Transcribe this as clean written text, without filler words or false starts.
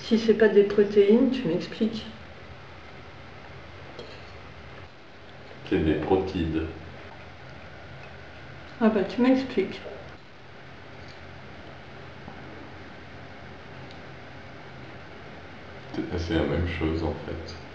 Si c'est pas des protéines, tu m'expliques. C'est des protides. Ah bah tu m'expliques. C'est la même chose en fait.